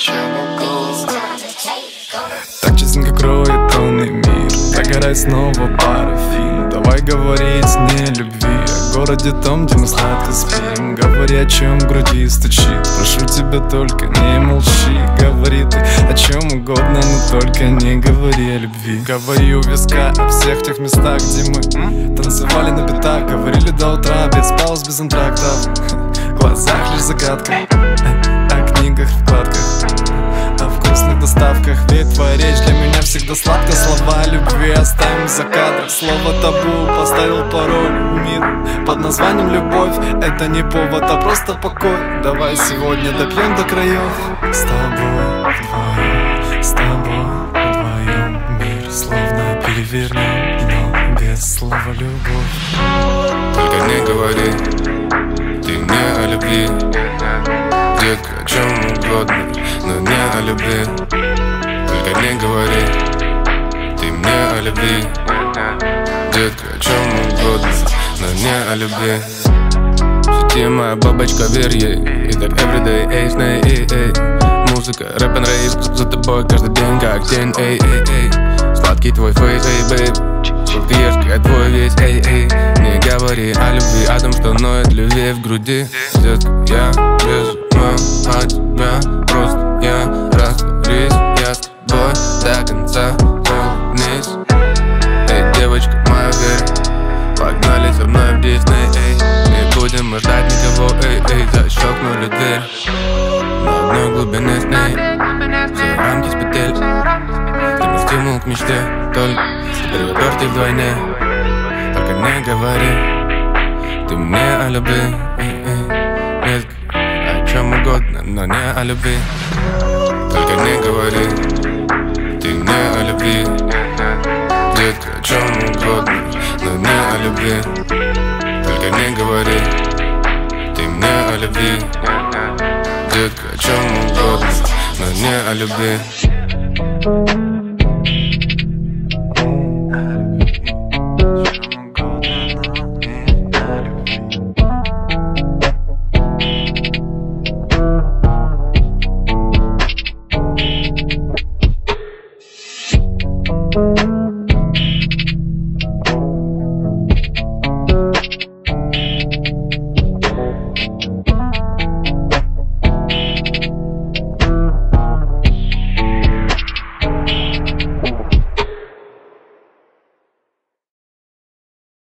чем угодно. Так частенько кроет тонный мир, догорает снова парафин. Давай говорить не о любви, о городе том, где мы сладко спим. Говори, о чем в груди стучит, прошу тебя, только не молчи. Говори ты о чем угодно, но только не говори о любви. Говори у виска о всех тех местах, где мы танцевали на пятак, говорили до утра, без пауз, без антрактов. В глазах лишь загадка, о книгах, вкладках, о вкусных доставках. Ведь твоя речь для меня всегда сладко. Слова любви оставим за кадром. Слово табу поставил пароль в мир под названием любовь. Это не повод, а просто покой. Давай сегодня допьем до краев. С тобой вдвоем, с тобой вдвоем мир словно перевернем, но без слова любовь. Только не говори ты мне о любви, детка, о чем угодно, но не о любви. Только не говори ты мне о любви, детка, о чем угодно, но не о любви. В сети моя бабочка, верь ей, и так everyday, эй, с ней, эй, эй. Музыка, рэп and рейв, за тобой каждый день как тень, эй, эй, эй. Сладкий твой фейс, эй, бейб, сколько ты ешь, я твой весь, эй, эй. Не говори о любви, о том, что ноет любви в груди. Детка, я без ума от тебя, просто я растворюсь, я с тобой до конца, вниз. Эй, девочка моя, верь, погнали со мной в Дисней, эй. Не будем мы ждать никого, эй, эй. Защелкнули дверь на одной глубине с ней, все рамки с петель. Ты мой стимул к мечте, только переверти вдвойне. Только не говори ты мне о любви, нет, о чем угодно, но не о любви. Только не говори ты мне о любви, детка, о чем угодно, но не о любви. Только не говори ты мне о любви, детка, о чем угодно, но не о любви.